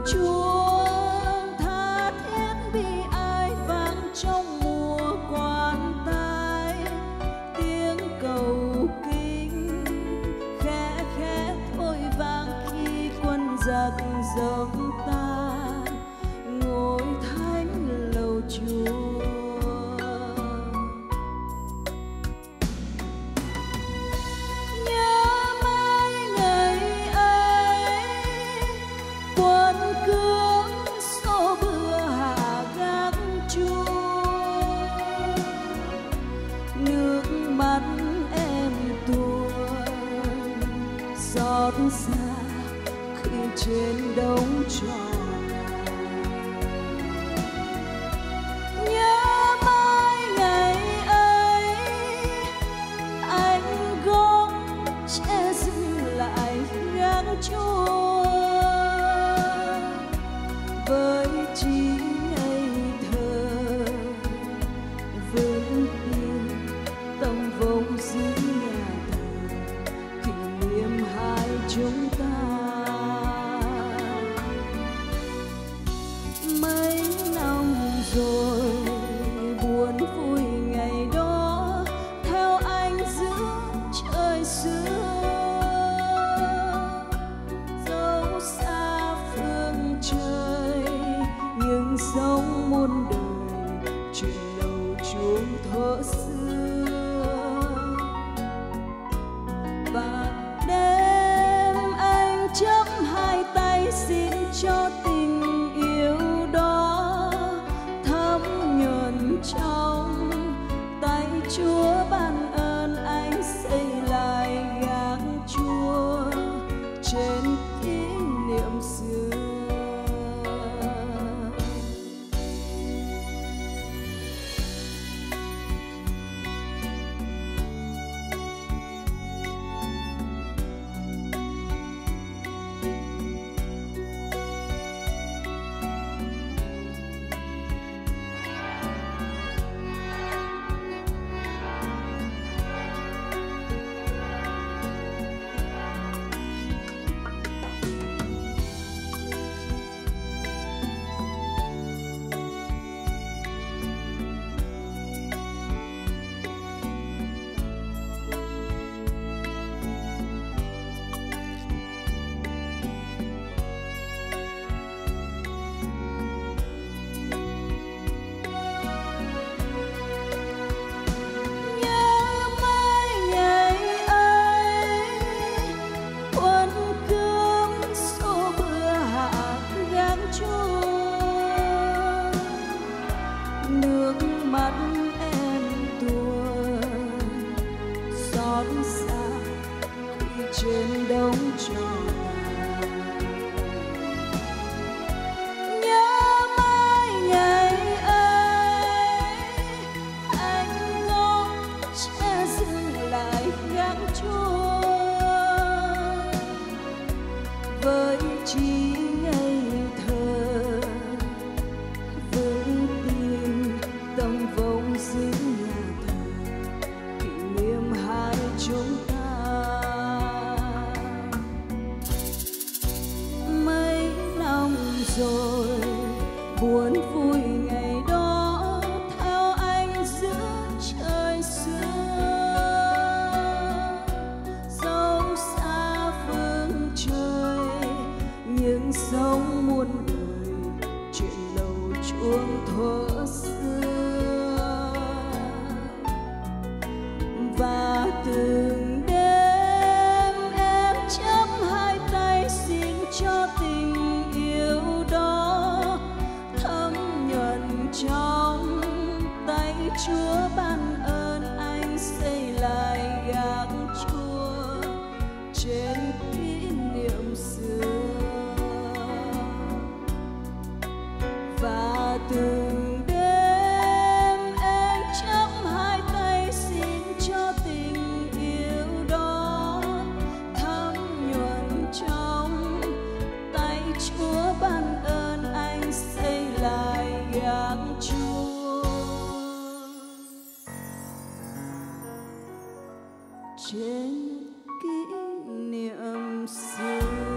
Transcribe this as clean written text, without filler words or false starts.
Chúa tha thiết vì ai vang trong mùa quan tài, tiếng cầu kinh khẽ khẽ thôi vang khi quân giặc dẫm ta ngôi thánh lầu Chúa. Xót xa khi trên đống tròn, nhớ mãi ngày ấy anh góp che dừng lại gác Chúa với trí ngây thơ vững tin tâm vọng giữ chúng ta. Mấy năm rồi buồn vui ngày đó theo anh giữa trời xưa, dẫu xa phương trời nhưng sống muôn đời chuyện lầu chuông thuở xưa. Và chắp hai tay xin cho tình yêu đó thấm nhuần trong tay Chúa ban ơn anh xây lại gác Chúa trên kỷ niệm xưa. Nước mắt em tuôn xót xa khi trên đống tròn, nhớ mãi ngày ấy anh ngó che dừng lại gác Chúa với trí ngây thơ vững tin tâm vọng giữ nhà thờ kỷ niệm hai chúng ta. Mấy năm rồi buồn vui ngày đó theo anh giữa trời xưa, dẫu xa phương trời nhưng sống muôn đời chuyện lầu chuông thuở xưa. Và từng đêm em chắp hai tay xin cho tình yêu đó thấm nhuần trong tay Chúa ban ơn anh xây lại gác Chúa trên kỷ niệm xưa. Và từng đêm em chắp hai tay xin cho tình yêu đó thấm nhuần trong tay Chúa ban ơn anh xây lại gác Chúa trên kỷ niệm xưa.